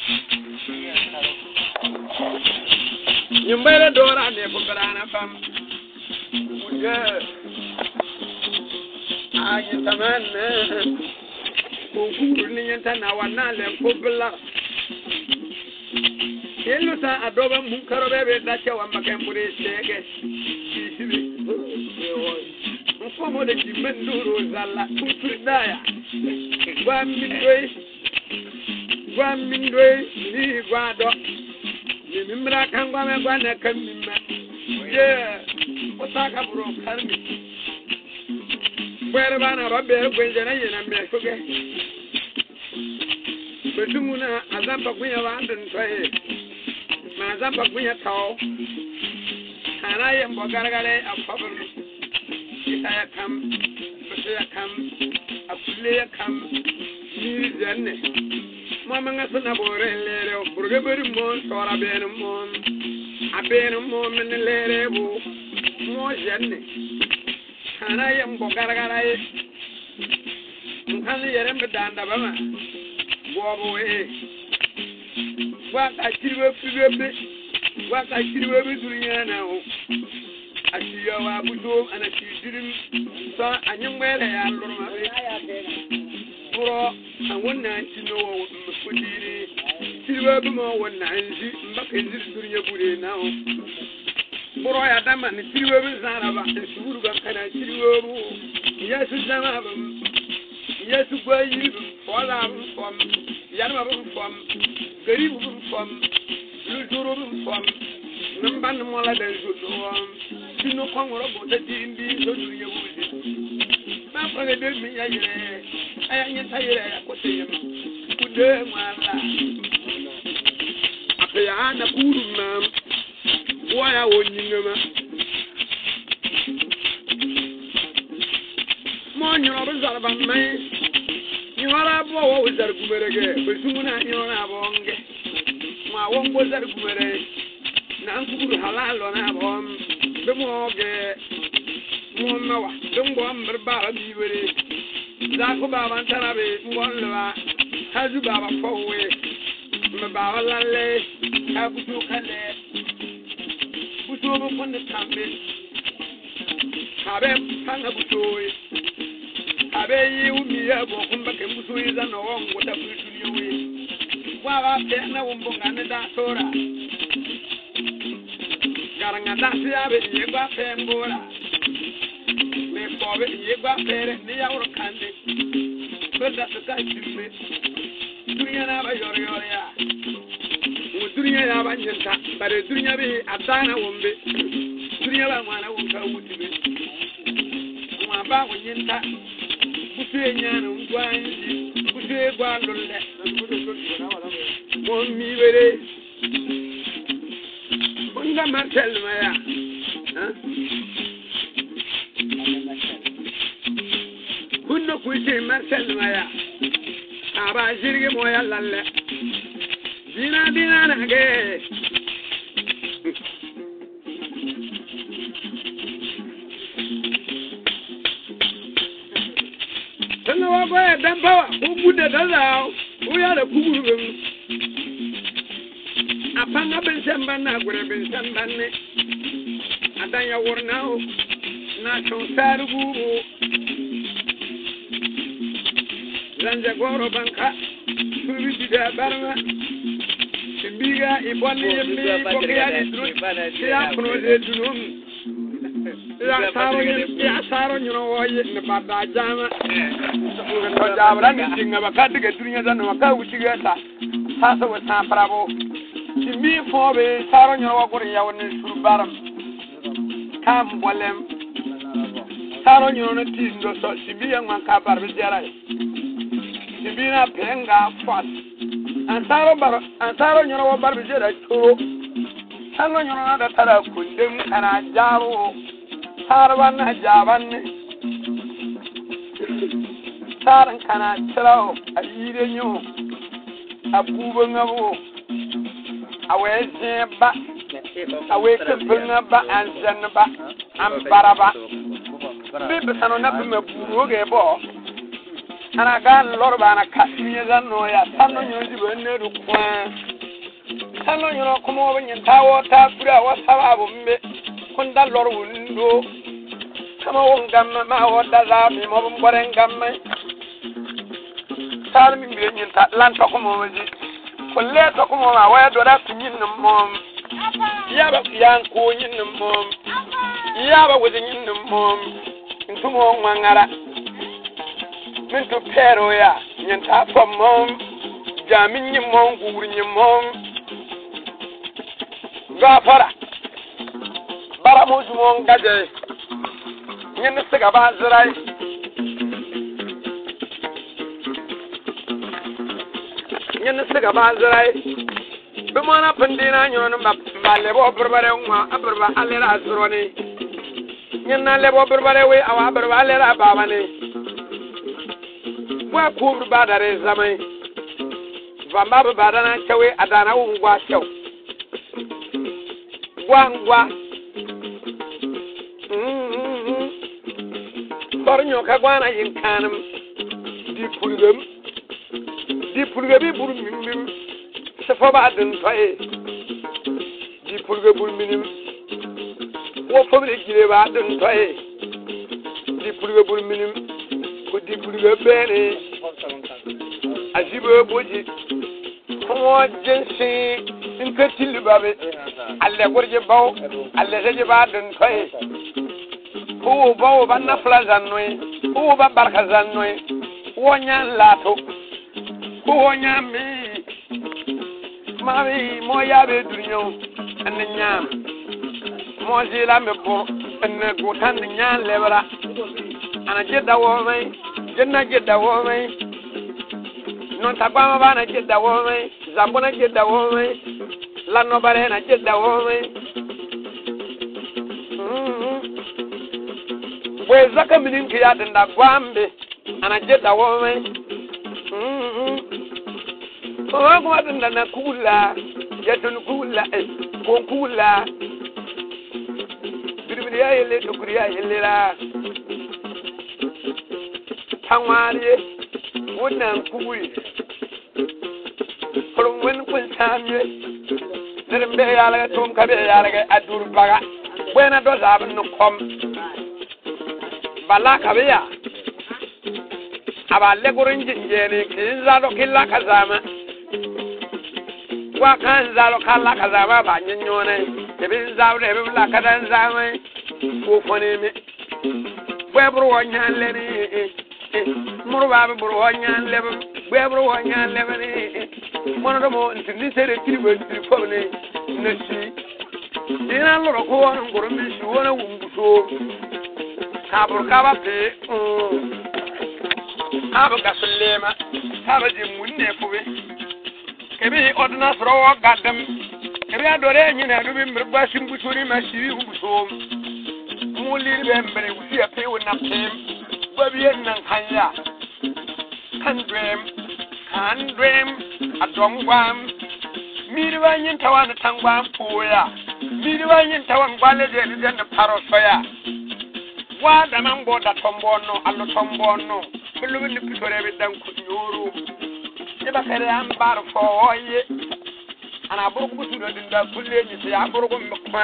Yumbele dora ne bubrana fam. Uja. Ayi tamanne. Kukuru ni yentana wanale kubla. Yelu sa adoba munkaro bebe dacha wa makembure shege. Isibi. Mfomo de kimenduro zala kutudaya. Gwamindwe ni gwado. Ni mimra kangwa me gwana kamima. Yeah. Otaka bro karmi. Bwere bana babbe gwenjana yena mefuge. Bedumuna azamba kunya wandun twaye. Ma azamba kunya taw. Kana yembo gargale afabul. Itaya kam. Bishaya kam. Akuleya kam. Ni janne. Mama ngasuna bore lere burge beri mon tora ben mon. Aben mon men lere bu. Mo janne. Kana yembo gargale. Nkani yerembe danda bama. Bobo waka chiriwe fibe waka chiriwe bidunya na o asiya wa budo ana chidirim sa anyumwele ya lorma be buro awonna chino wo mfudiri chiriwe bi mo wonna anzi mbaka nzir dunya bude na o buro ya dama ni chiriwe bi zaraba suru ga kana chiriwe bu yesu zama ba yesu gwayi wala fam yanma fam garibu fam luturu fam namban mola da judo sino kongoro bota dindi so duniya wuji ba fa de mi ya yire aya nyata yire ya kote yem kude mala apya na kuruma waya wonyingama mo nyoro bazarba mai nyora bo wo zar gumerege besumuna nyora bonge ma wongo zar gumere na ankuru halalo na bom be moge mo mawa dumbo amber ba biwere za ko baba tarabe ngolwa hazu baba fowe me baba lalle ka butu kale butu bo konde tambe habe hanga butu abeyi umiya bo kumba kembusu iza no wongo da butu yewe wa ba pe na wombo ngane da tora garanga da siabe yegwa pembora me pobe yegwa pere ni ya uro kande beda ta chimme dunya na ba yor ya mu dunya ya ba nyenta bare dunya bi adana wombe dunya ba mwana wonka wutibe mu ba nyenta Busse nyana ngwanji busse gwalolle mon mi were bonga martel maya kunno kuite martel maya aba jirge moya lalle dina nage Boy, Dampa, who would allow? We are a poor upon a Bensambana, would have been Sambane. And then you were now not so sad. Zanjagoro Banca, who is the Barma, the bigger, if one is me, ya saro nyoro woye ne bada jama to jabra ni tinga bakati ke dunya zanu maka utigata sasa wata bravo timbi fobe saro nyoro wagore ya woni surbaram kam bolem saro nyoro no tindo so timbi yang manka barbe jara timbi na penga fas ansaro nyoro wa barbe jara turo saro nyoro na da tara kundin kana jaro Sarvan Javan Saran kana trao ayire nyo abubo ngabo aweze ba aweke bunga ba anzen ba ambaraba bibe sano na bima buru ge bo ana gan lorba na kasiye zanno ya tanno nyoji benne du kwa tanno nyono kuma wonyen tawo ta bura wa sababu mbe kun da lor wundo kama won gamma ma wodda za mi mo bore gamma salmi mi nyen ta lan to kuma waji kulle to kuma ma waya do da kunyin mom yaba yan ko nyin mom yaba wajin nyin mom intumo ngangara min to pero ya nyen ta fam mom jamin nyin mom guri nyin mom gafara bara mo jumo ngaje nyen siga ba zirai nyen siga ba zirai bimona pandina nyono ba lebo berbare ngwa aberba alera azroni nyen na lebo berbare we awa berba alera babane wa kubur badare zamai vamba badana chawe adana ungwa chaw gwangwa barnyo ka gwana yinkanam di pulgam buru mim sefa ba den fae di pulgam buru minim wo fobre gire ba den fae di pulgam buru minim ko di pulgam bene ajibo boji ko jensi inkertil babe alle gorje baw alle jeje ba den fae ko bawo banna flazan noy ko ba barka zan noy wonya lato ko wonya mi mami mo yabe dunyo an nyam mo jila me bo en go tan nyam lebra ana jedda wo mai jenna jedda wo mai non tabama bana jedda wo mai zambona jedda wo mai lanno bare na jedda wo mai we zaka minin ki yadin da gwambe ana jedda wo mai o ko wadin da na kula yadun kula ko kula birbiriya yele to kuriya yele la tangwari wannan kuri from when kun samye nirin be yala tum ka be yala ga adur baga buena do zabun no kom bala kabiya aba legurin jinjene kin zalo killa kazama wa kan zalo kala kazama ba nyonyone de bin zalo de bin la kadan zama ko fone mi webru wonyan le ni murba be bru wonyan le webru wonyan le ni mono do mo ntini sere kiribo ntiri fobne nasi dina loro ko won ngoro mi su wona wumbuso kabur kaba pe aba gasulema aba je munne fube kebi odna sro gadam kebi adore nyina dubi mrba simbusuri masiwi ubuso muli bembre usi ape wona pem babi nan kanya kan dream adongwam mirwa nyin tawan tangwam poya mirwa nyin tawan gwale je ni den paro soya wa da man bo da tombono allo tombono bulu ni pitore be dan ku yoro e ba kare am bar fo oye ana burgu butu do dinda kulle ni se ya burgu mkma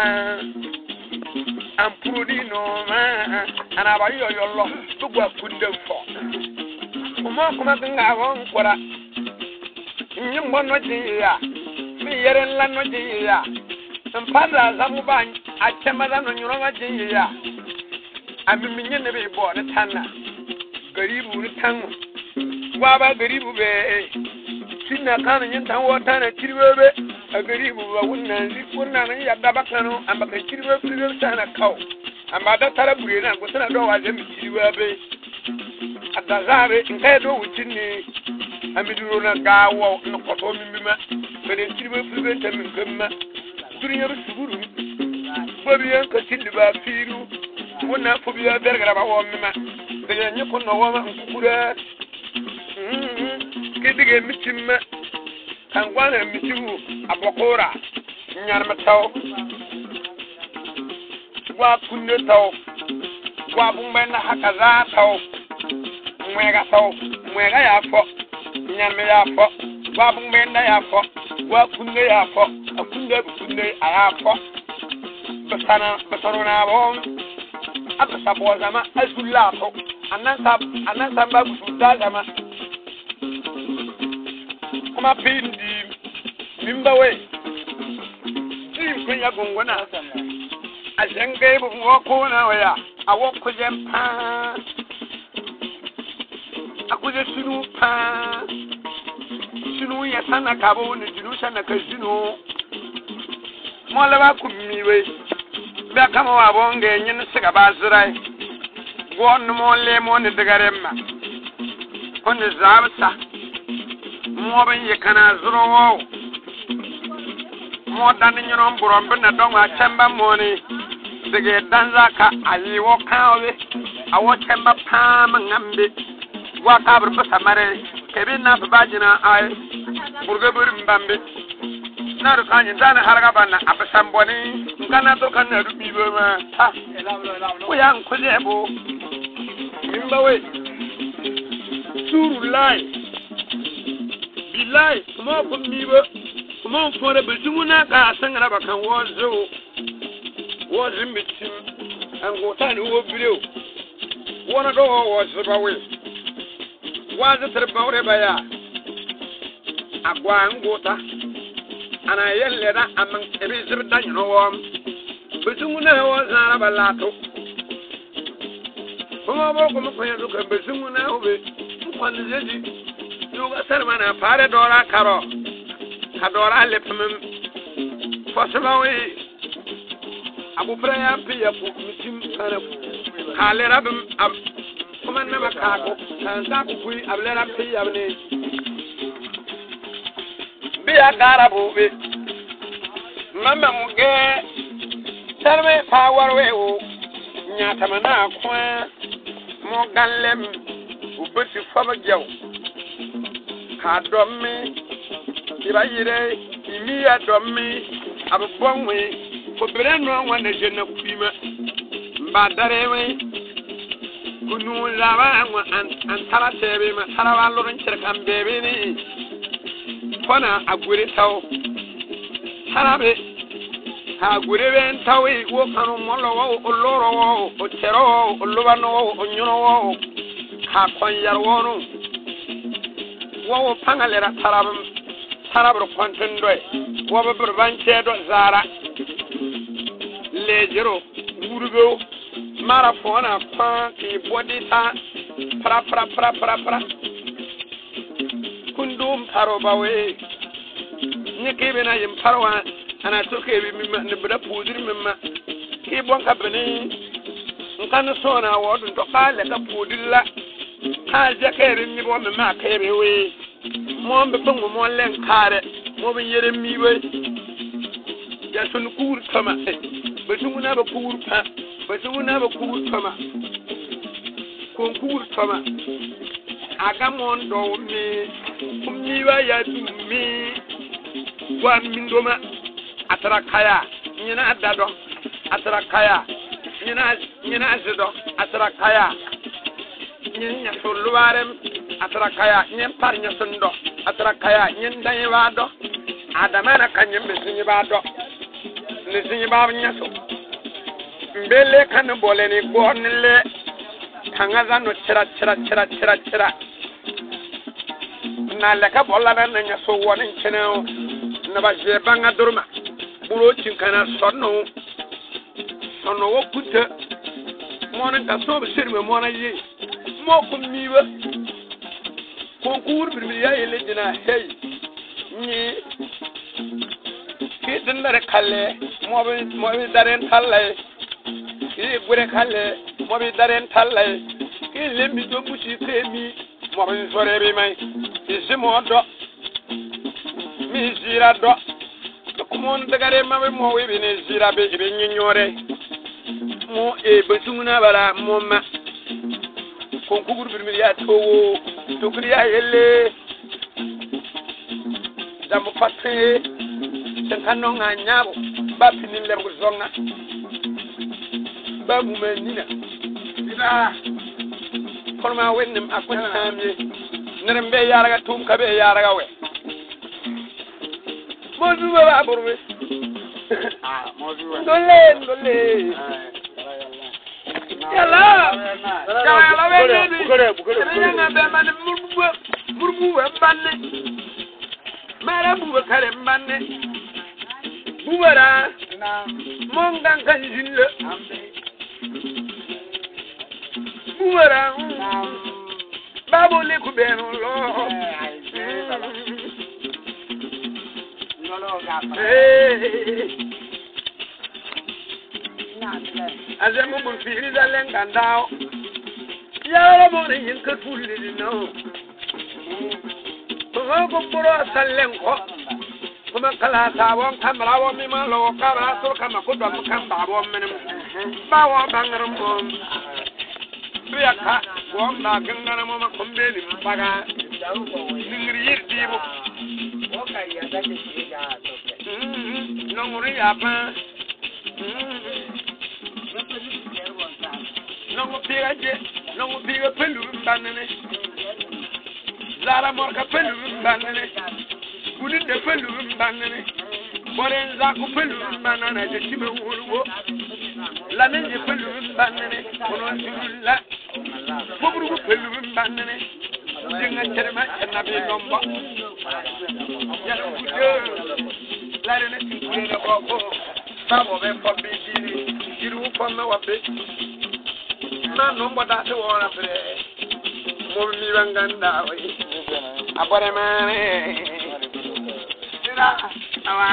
am prodino ma ana ba yo yollo dugwa kunde fo kuma nga won kora nyim bonno jiya mi yeren lanno jiya mpanda zamu ban a chemada no nyuro ma jiya ami minye ne be bo ne tanna garibu ni tango wa ba garibu be sinna kan nyin tan wo tan kirwebe a garibu ba wunna ne ya da bakano amba ka kirwe kirwe sana kaw amba da tarabure na go sana do wa zemi kirwebe adazabe nkai do wutinni amiduro na gawo no koto mimima bene kirwe kirwe tan min gamma duniya rusuguru babiyan ka tilba firu wona fobiya bergara ba wo mima de nyi ko no wama nkukura kedige mitimma kan gwana mitimu abokora nyar mataw wa kunne taw wa bumba na hakaza taw mwega taw mwega ya fo nyame ya fo wa bungmenda ya fo wa kunne ya fo akunde aya fo basana bon abasa bozama azulato anasa babu dazama kuma pindi mimbawe kunya gongona azenge bu woko na waya awoko jempa akuje sunu pa sunu ya sana kabo ni jinu sana kazinu mola ba kumiwe ba kama wa bonge nyin siga bazirai gon mo le mo ni digaremma kon zabsa mo ban yakana zuro mo dan nyinom burom bena donwa chemba moni dige danza ka ayi wo kawe awo chemba pam ngambe wa kabr pasamare kebe na babajina ay burge bur mbambe na ru kanyi dana harga bana abasamboni ngana to kan na rubi bema ha ko yang kulebo mimbawe suru lai bilai mo ko mibo mo fore bezumuna ka sangara bakan wozo mitim ango tani wo video wona do wozo bawe wazo terbawre baya agwa ngota ana yelle da amman ebe zibda nyino wom bezumuna wo zara balato kuma bo kuma ko yanzu kan bezumuna obe kwan jeji yoga sarmana fare dora karo kadora lepmem fosbawi abu praya piya pu mitim kana kale rabim kuma na makako kan sa ku kui ablera piya ne biya garabu be mama muge sarme power we o nyata mana kwa mo ganlem ubati fama jaw ka domme ibayire imiya domme abonwe ko bereno wana jena kuima mbadarewe kunu lawa antara tebe ma tarawa lorin cirkan bebe ni kona agure taw harabe ha gure ben tawi wo kanu mollo wo oloro wo o tero wo olubano wo onyuno wo ha konyar wonu wo pangalera tarabro kontendoy wo be burbanche do zara lejero gurugo mara fona pa ki bodita pra kundum tarobawe nyeke na yim parwa ana toke bi mimma ne bra pudir mimma ki bonka beni nkan so na wodu to kale ka pudilla ha jakere ni bo mimma kebe we mo mbe tungu mo len kare mo be yere mi we ya sun kur kama be tungu na be kur pa be tungu na be kur kama kon kur kama aga mon do mi kumni wa ya mi wa mindoma atrakaya nyina dado atrakaya nyina zido atrakaya nyinya suluwarem atrakaya nyem parnya sundo atrakaya nyin dai wado adamana kanyem besinyi bado lesinyi babnya so mbele kan boleni gonle tangaza no chira na leka bolla na nya so wonin cheneo na ba je banga durma buro chinkana sonno wo kuta mona ka so be sirme mona yi mo ko miwa konkur bir ya ile dina hey ni ki dindare kalle mo be daren talle ki gure kalle mo be daren talle ki lembi do buci kemi mo be sore be mai isimo do mi zira do kumon dagare mabe mo we bene zira be be nyinyore mo e besunguna bara mo ma konkugur bir ya towo to kriya yelle dam patte tan kanno nga nyabo ba pinin le zonga ba mu menina ida forma wennem akon tamye Nerembe yaraga tum kabe yaraga we. Mozu ba burwe. Mozu. Dole. Yalla. Yalla we. Bukore. Na be man murbu we banne. Mara buwe kare banne. Buwara. Mongan kan jinle. Buwara. Babu le kubeno lo. Azemu mufiri zalenga ndao. Yara mori yinka fulli no. Ko puro salengo. Kuma kala tawon kamera wo mi ma lo kara so kama ko dum kan ba wo menem. Ba wo bangaram bo. Biaka wo na gangana mo ma kombe ni baga. Ningri yirdi bo. Okay, ya da ke ga to. No muri apa. No mu piga pelu banane. Zara morka pelu banane. Gudin de pelu banane. Boren za ku pelu banana je tibe wulwo. La ne je pelu banane. Ono julla. Bobru pelu banane. Dinga terma na be nomba. Ya ku la ne ti de ko. Babo be ko bi diri. Diru ko na wa be. Na nomba da se wona pre. Mo mi wanganda we. Abore mane. Ira awa.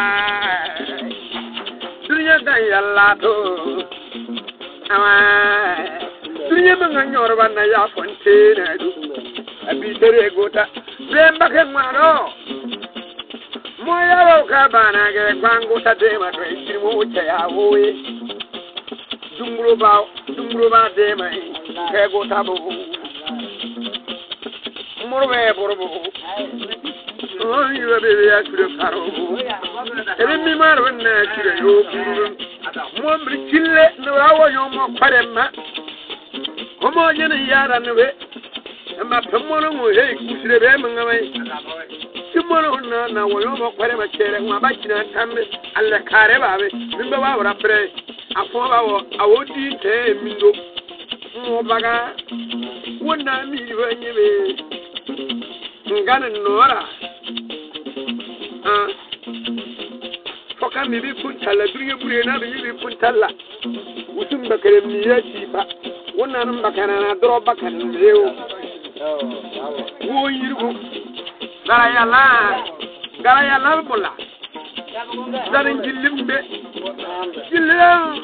Dunya ga yalla to. Awa. Dunya manga nyoro bana ya fonte na du. Abi tere gota. Bemba ke maro. Moya ro ka bana ge kwangu ta de ma to ikirimo ucha ya wowe. Dungro ba de mai ke gota bo. Morbe borbo. Oh you be ya kure karo. Ere mi maro na kire yo buru. Mo mbri kille no rawo yo mo parema. Komo nyene yara nwe. Ma pemono mo he kusire be mangamai. Timoro na wo yo mo parema chere ma ba kina tambe alle kare babe. Bimbe ba wora pre. Afo ba wo awodi te mindo. Mo baga wona mi wanyebe. Ngana nora. Foka mi bi kuntala duriye bure na bi kuntala. Utum bakare mi yati ba. Wannan bakana na dro bakan lewo. Wo yirgo. Gara yalla bola. Darin jilimbe. Jilam.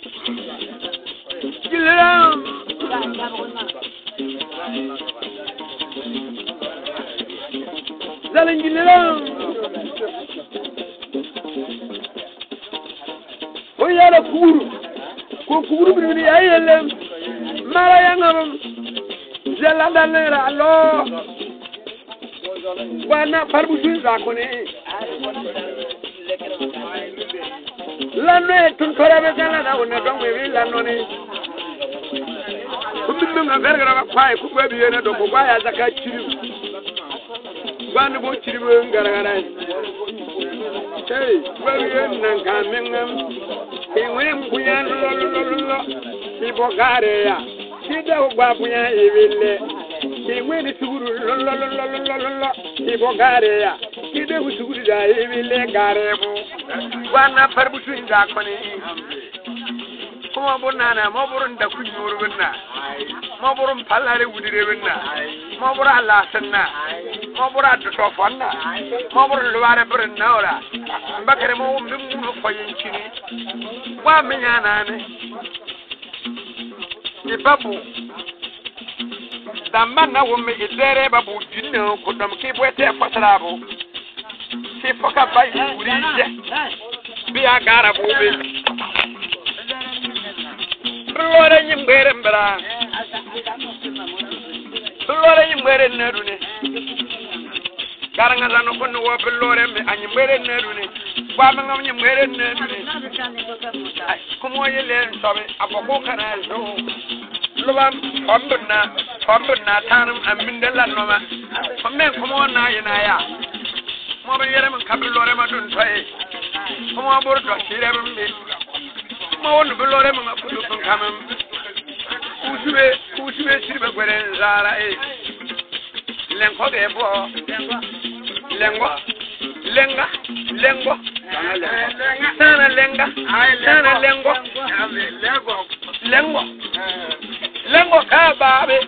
Zalingilelo. Oyala kuburu. Ko kuburu bi ni ayelem. Mara yangam. Jala dalera allo. Wana farbusu zakone. Lanne tun korabe kala na wona dongwe lanone. Kumbe ngagaragara bakwaye kubwa biyene do kubaya zakachiri. Bani bo chiri bo ngaragara. Hey, wewe nanga mengam. Ewe mbuya lolololo. Ibo gare ya. Sida ogba buya ibile. Ewe ni suguru lolololo. Ibo gare ya. Sida usuguru da ibile gare bo. Wana parbutu inda koni. Kuma bonana moburun da kunyuru binna. Moburun pallare wudire binna. Mobura Allah sanna. Mobura to fanna. Mobura luare brinna ora. Mbakare mo mbimu ko yinkini. Wa menyana ne. Ibabu. Damana wo me idere babu dinno ko dam ke boete kwasarabo. Se foka bai wurije. Biya gara bobe. Lore nyimbere mbara. Lore nyimbere nerune. Garanga zano kono wo lore me anyimbere nerune. Kwa mangam nyimbere nerune. Kumo yele sobe aboko kana zo. Lobam fambuna tanum amindela noma. men komo na ya mo ben yere man kabri lore ma dun tay komo bor do sire bambe mo won be lore ma fudu kon kamam kusibe sirbe gwere zara lengo de bo lengo sana lengo ka babe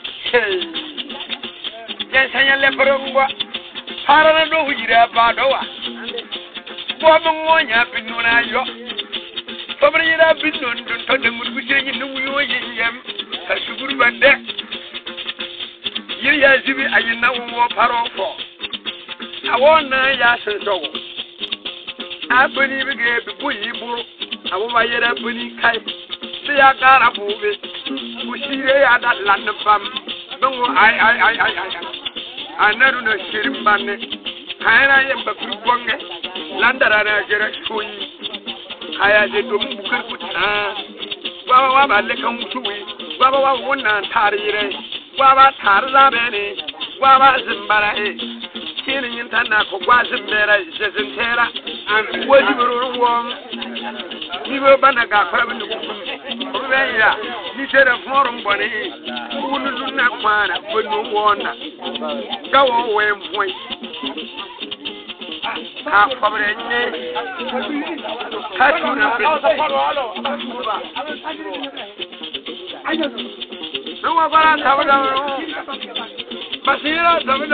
sanya le perongo para na do hujira ba do wa bo mo ngonya binuna yo sobre yira binun dun to de mudu sirni nu yo yiyam ka shuguru bande yiri ya zibi ayina wo paro fo awona ya senso abuni bige bu yiburu awoma yera buni kai se ya gara bube bushire ya da lanfam dongo ai anaru na shirin banne kayana yamba kurbonge landara na jira shoyi kaya je dum bukar kuta baba wa balle kan mutuwi baba wa wannan tarire baba tarza bene baba zimbara kinin yin tanna ko gwazin mera jezin tera an wodi buru wom nibo bana ga fara bin ko beya ni tere forum bone wonu dunna kwana bonu wona gawo we mwe ka fabre ne ka tuna no wa bara tabada basira tabada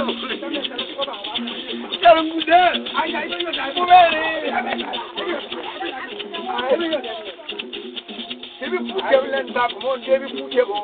Karambude Debi puke wlen da mo debi puke go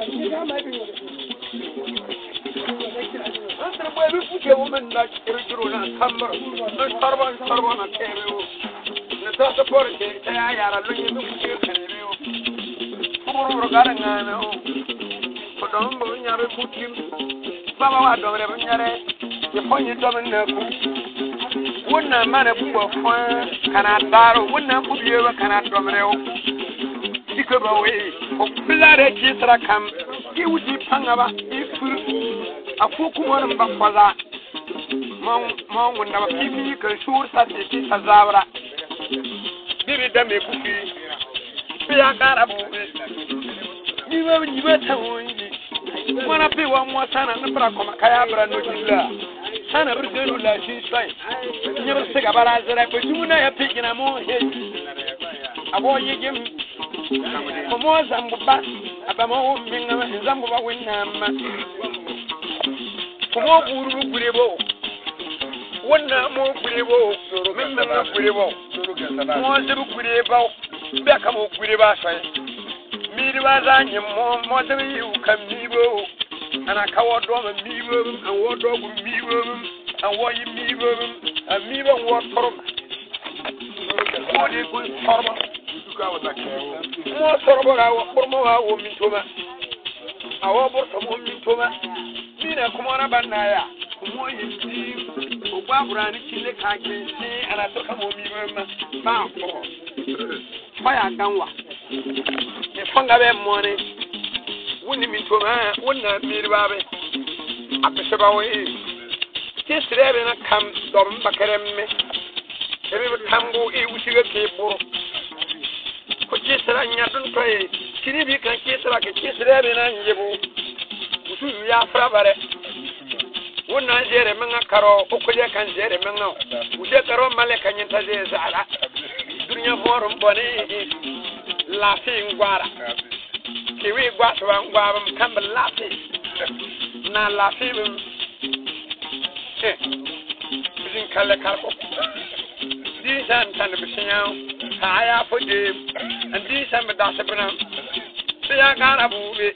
Antre mo debi puke wo men na kirjuro na kamar no sarban na kero na ta porte ya yara lo ni puke kero ko garanga na o ko don mo nyare pukim baba wa do re nyare ye fonyi do men na ku wonna mana buwa fon kana daro wonna bubiye wa kana do mrewo diko ba we ko bilare ki sara kam ki wuti pangaba ifur afuku mon ba faza mon wonna ba kifi ka shur sa ti azabra bibi dame kufi biya garabu ni ba tawonji mwana pe wa mwa sana nfra koma kaya bra no dilla sana brdenu la shi sai nyebe se gabara zara ko jumuna ya pigina mo he abo yigim ko mo zambu ba abamo minga zambu ba wenna ma ko mo buru gurebo wonna mo gurebo minna mo gurebo mo zebu gurebo be ka mo gureba sai miri waza nyimo mo zebu yu kamibo ana kawo do ma mibo an wo do guru mibo an wo yi mibo an mibo wo torom ko de ko torba duka wata mo torba ga wo pormo wa wo min toma awo bor to mo min toma mina kuma na banaya mo yi ti o gba burani kile ka kensi ana to ka mo mibo ma ko faya ganwa e fanga be mo ne wuni min toma wonna mirbabe apeseba we tisrebe na kam dom bakaremme ebe tambu e wusiga ke buru ko tisra nya dun toy kiribi kan tisra ke tisrebe na njebu usu ya frabare wonna jere menga karo o ko je kan jere menga uje karo male kan yenta je sala dunya forum bone la fi ngwara kiwi gwatu wangwa mkamba lafi na lafi bizin kale karko di san tan bishinya haya fode andi san da sabna siya gara bube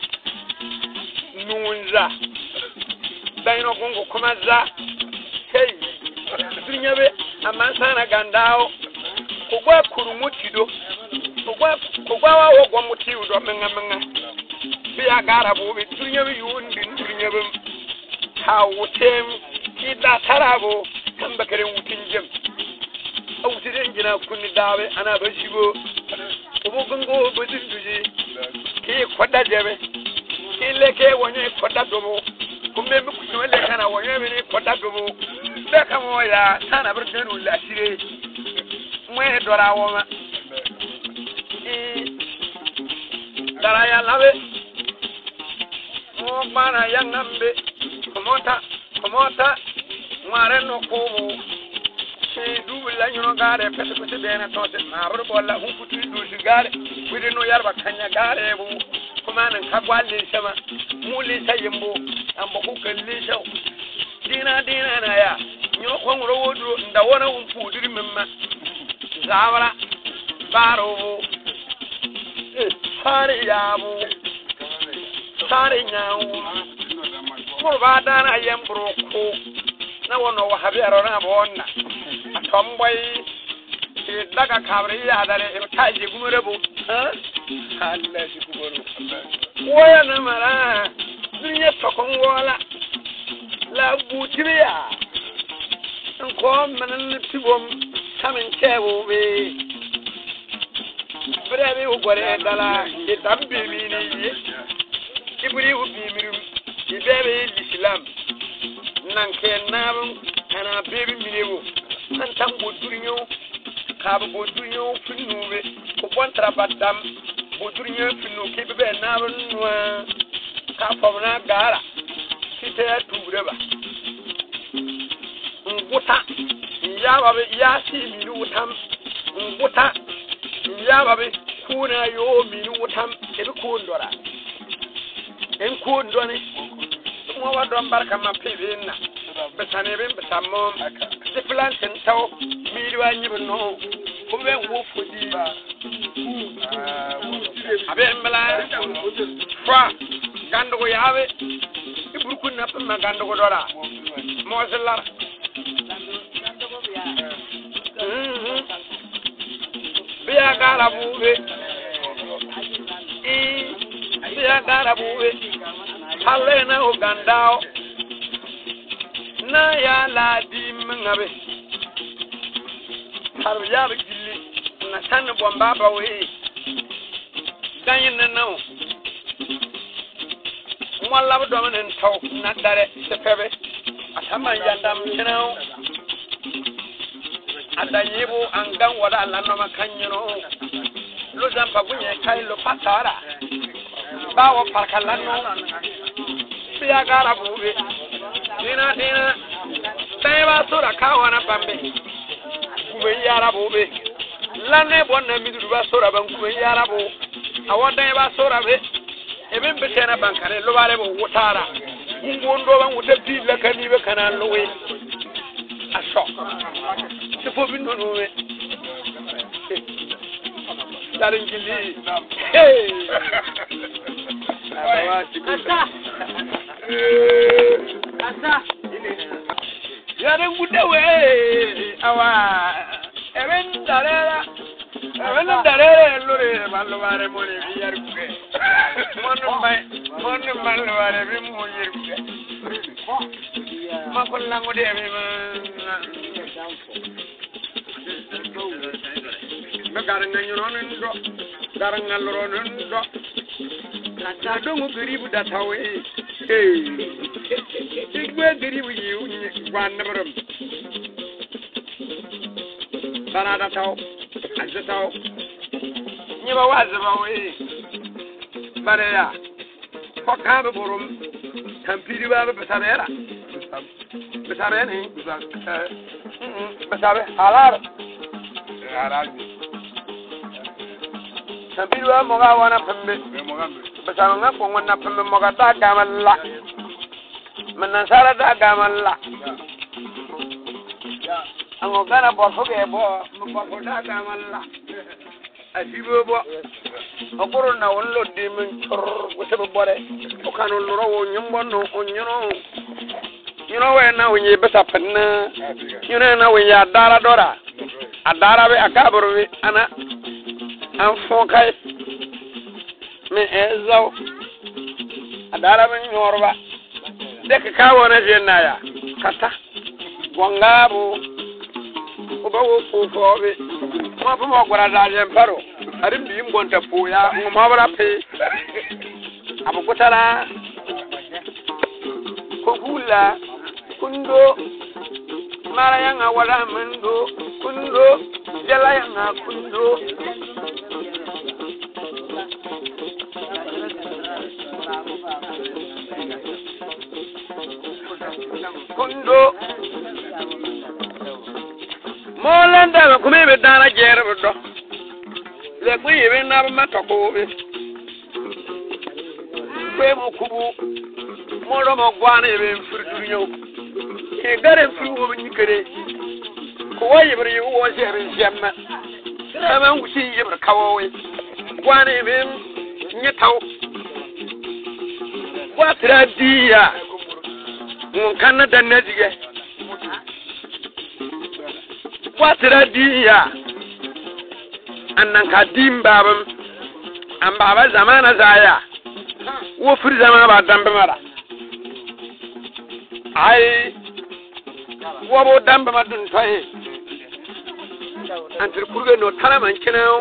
nunza daino gongo kuma za hey dunyabe amansana gandao kugwa kurumutido kugwa wa gwamuti udo menga biya gara bobe dunyabe yundi dunyabe ha wutem kida tarabo kan bakare wutin jam awutiren gina kunni dawe ana bashigo ubo gongo bodin duje ki kwada jebe ki leke wonye kwada dobo kumbe mu kusole kana wonye mini kodagbo be kamo ya sana burgenu la sire mwe dora woma dara ya lawe mo bana yangambe komota ngare no ko dubu la nyuno gare pete dena tote mabur bolla hukutu du gare widi no yarba kanya gare bu kuma nan ka gwalle sama muli sayimbo ambo ku kalle shaw dina na ya nyuno ko ngoro wodu nda wona un pudiri memma zawara baro sare yabu sare nyawu kurba dana yembro ko na wono wa habero na bonna tomboy daga kabri ya dare e kaji gumure bu Allah shi kumuru waya na mara dunya tokon wala la butiya ko manan tibom samin kewo be brebe u gore dala e dambe mi ni ibri u bi mirum ibebe islam nan ke nabun kana bebe minewo an tan bodurnyo ka bodurnyo finube ko kontra badam bodurnyo finu ke bebe nabun noa ka fomna gara site ya tubreba nguta ya babe ya si minu utam nguta ya babe kuna yo minu utam ebe ko ndora en ko ndone mo wa don barka ma pebinna betane ben betamo de planten taw mi di wanyi no ko ben wo fodi abe mbala fa gando ko yawe iburku na pa gando ko dora mo selar biya gara buwe biya gara buwe halena ugandao na ya la di mangabe har ya bigili na tan bomba ba we danyin na no mo la do men taw na dare se febe asama yandam tinao adanyibu angan wada Allah no makanyino lo zampa gunye kai lo patara bawo parkalano biya gara buwe dina taiba sura kawana pambe kuma yara bobe lanne bonna midu ba sura ban kuma yara bo awada ba sura be ebe betena bankare lo bare bo wutara ngondo ban wuta billa kani be kana lowe aso sifo bi no we darin gili hey asa yare gudewe awa even darera lore malware mo le biyar kuke monu malware bi mo yir kuke ma ko lango de mi ma garanga nyoro ndo garanga loro ndo la dongo garibu da tawe igwe garibu yi wan nabram bana da taw azataw nyiba wazaba we bare ya ko kabe borum tampiri ba besabera besabe ni besabe halar tampiri ba moga wana pembe besabe nga ko wana pembe moga da gamalla man sara da gamalla ango gana borfo ge bo borfo da gamalla asibo bo okoro na wonlo de min tor gote bore o kanu loro wo nyimbo no onyono nyino we na wonye besa panna nyino na we ya dara dora adara be akabro we ana an fokai me ezo adara be nyorba de ka wona jenna ya kata wangabo obawo fofobe mo po mo gwara da jemparo ari bi mbonta po ya mo bara pe abukutara Kogula kundo mara yanga wala mendo kundo jala yanga kundo kundo molanda ko me dana jerbe do le ko yebe na ma to ko be kwe mo kubu moro mo gwana be furdunyo ke gare fu wo ni kare ko wayi bari wo jere jamma sama ngusi yibra kawowe gwana be ni taw kwa tradiya mun kan da najiye kwa tradiya annan ka dimbabam an baba zamana zaya wo firi zamana ba dambe mara ai wo bo dambe ma dun tayi antir kurge no tala man kinayo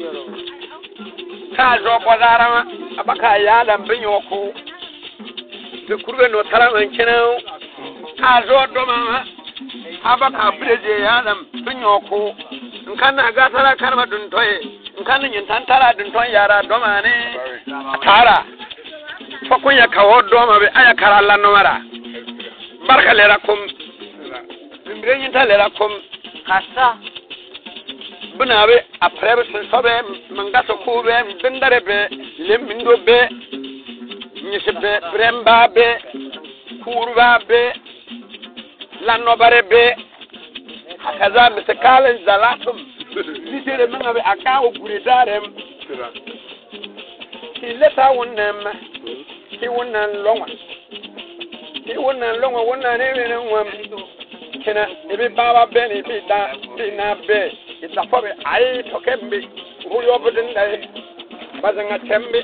ta zo bazara abaka ya dambe nyoko de kurge no tala man kinayo ta zo do mama abaka breje ya dambe nyoko nkan na ga tala karma dun tayi nkan nyin tantara dun ton yara do mane tara fakun ya kawo doma be aya karalla no mara barka le rakum mbre nyinta le rakum kasa buna be aprebe sun sobe mangaso ko be dindare be lemindo be nyisbe bremba be kurba be lanno bare be akaza miskalen zalatum litere mangabe akawo guredarem ileta wonnem ti wonan longa wonan ene wam kena ebe baba beni bi da bi na be ita fobe ai to kembe huyo bodin dai bazanga tembe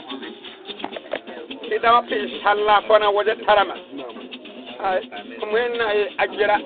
ida wa fi salla kona waje tarama ai kuma na ajira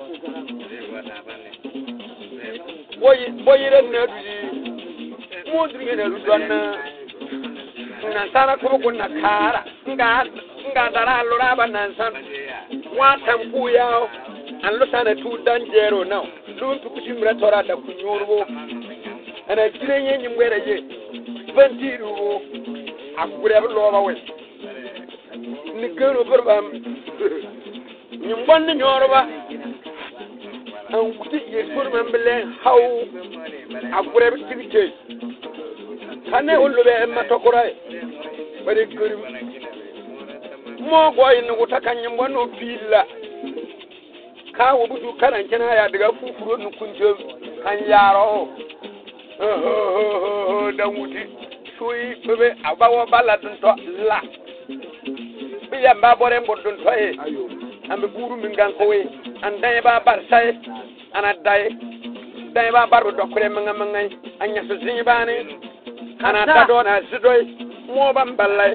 boyire na duji mo dinga na rudwana na sara ko kunna kara nga dara lura ba nan san wa tampu ya an lutana tu dan jero now dun tu kutimra tora da kunyurbo ana jirenye nyimwere je bantiru akure lo ba we ni gero burbam nyimbon ni nyoroba an kuti ye burbam bele haw akure bitike kane ulube ma tokorai bare gori mo goyi ni utaka nyimbo no pilla ka wo budu karan kina ya daga fufuro nu kunje kan yaro dan wuti suyi bebe abawo baladun to la biya ba bore mbodun to e ambe buru min gan ko we an dai ba bar sai ana dai ba bar do kure mangai anya so zinyi bani ana ta dona sidoi mo ban ballai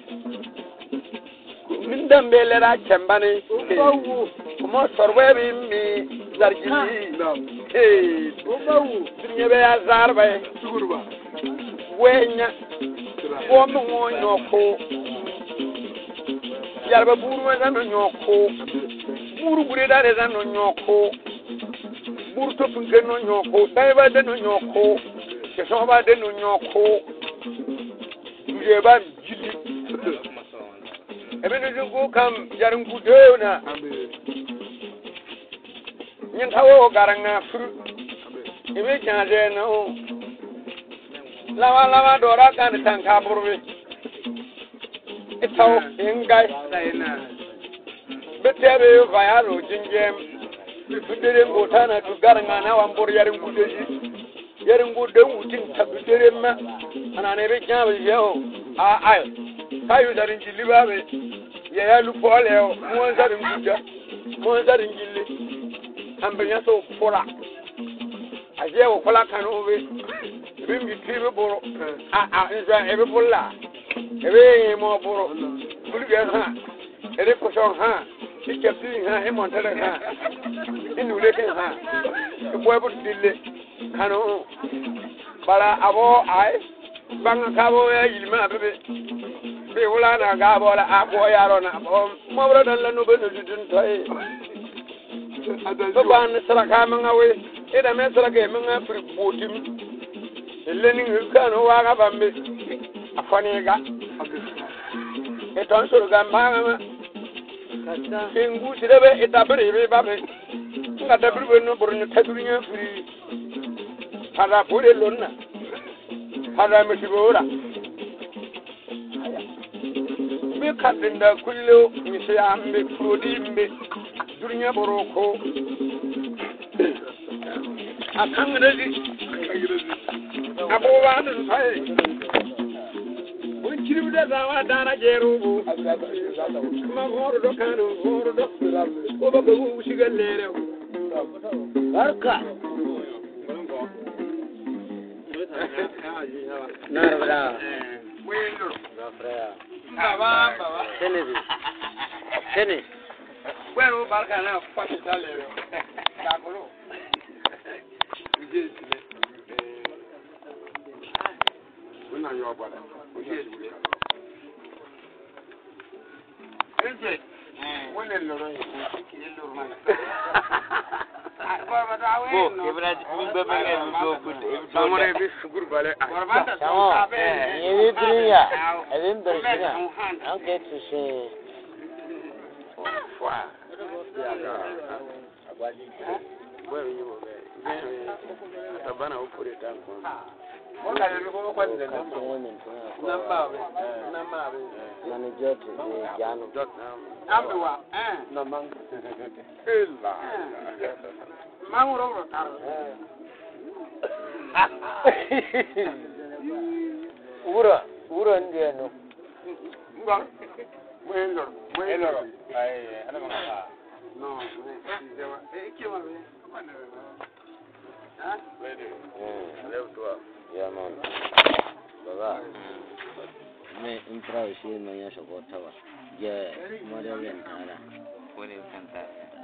min dambe lera kembani kuma sorwe bi mi zargili dunya be ya zarba sugurba wenya wo mo nyoko yarba buru ma zano nyoko buru gure dare zano nyoko buru to funke no nyoko dai ba de no nyoko ke so ba de no nyoko je ba jili ebe nungu kam jarun kudo na nyin tawo garanga fru ebe chaje no lawa dora kan tanka burbe itaw ingai saina betebe vayaro jinjem bidere ngotana tu garanga na wambor yarun kudo wutin tabidere ma anane be chabe yo a kayu darin jilli babe ya lu pole mo zarin jilli ambe nyaso fola aje o fola kanu be bimbi tibe boro nza ebe bolla ebe mo boro bulu ha ere ko so ha ikepti ha e montale ha inu leke ha ko bo dille kanu bara abo ai banga kabo ya yilma bebe fi wula na ga bola a ko yaro na mo bro dan la no be no dudun toy ba ni sara ka man awe ida me sara ke man afri botim eleni ka no wa ga bambe afani ga e ton so ga ma kengu sirebe itabiri be babe nga dabiri be no burni tadurinya furi para pore lonna para metibora be kadinda kullo misya ambe frodi mbe durinya boroko akangrezi abo wa dun sai Kiribda zawa dana jerubu ma horo do kanu horo do ko ba ko shiga lere barka narra wendo rafra baba tene bueno barka na kwata lere ka kolo Una yo bala. Enje. Wala loro yi ki loro man. Ba da we no. Ibra min be menge do good. Samore bi sugur bale. Barbanda so abe. Ye driya. Elim driya. I'll get to say. Fwa. Where you were. Atabana ukuri tangu. Mola leloko kwa nze namba manager jano ambiwa no mang illa manguro tar ura ndiye no ngor mwendo ai ana mama no dewa kiwa be ha leo tu yeah man baba me impra shi man ya shako tawa yeah modern tara wani kanta